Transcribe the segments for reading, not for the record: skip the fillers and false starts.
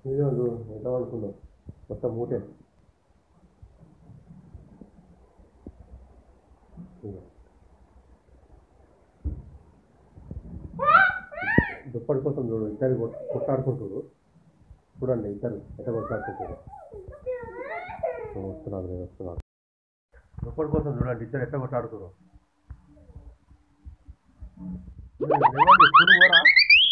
ఇది ఎంత అనుకున్నావు మొత్తం మూటే దుప్పటి కోసం చూడు ఇద్దరు కొట్టాడుకుంటారు చూడండి ఇద్దరు ఎట్లా కొట్టాడుకుంటారు వస్తున్నాను దుప్పటి కోసం చూడండి ఇద్దరు ఎట్లా కొట్టాడుతారు స్కూల్ పోరా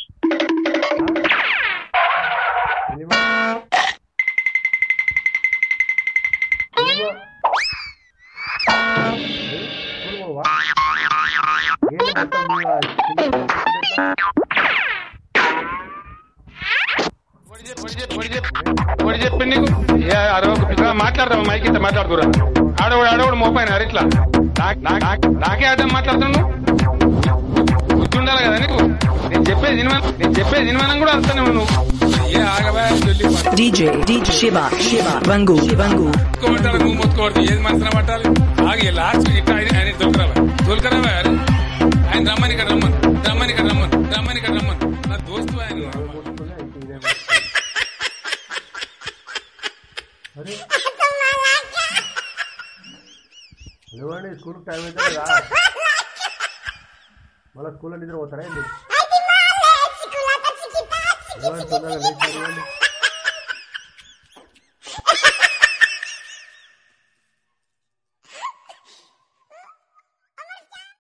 చెప్పి నీకు మాట్లాడతావు మైక్ ఇంత మాట్లాడుతురా ఆడవాడు మోపాయిన ఇట్లా నాకే అర్థం మాట్లాడుతున్నావు గుర్తుండాలి కదా నీకు నేను చెప్పేది నిన్మనం కూడా అర్థనే నువ్వు నువ్వు మొత్తుకోవద్దు ఏది మనసున పట్టాలి ఆగి లాస్ట్ ఇట్లా ఆయన తోలుకరావా ఆయన రమ్మని ఇక్కడ రమ్మని నా దోస్తు ఆయన లేవండి స్కూల్కి టైం అయితే మళ్ళీ స్కూల్లో నిద్ర పోతారా ఏంటి తొందరగా లేచి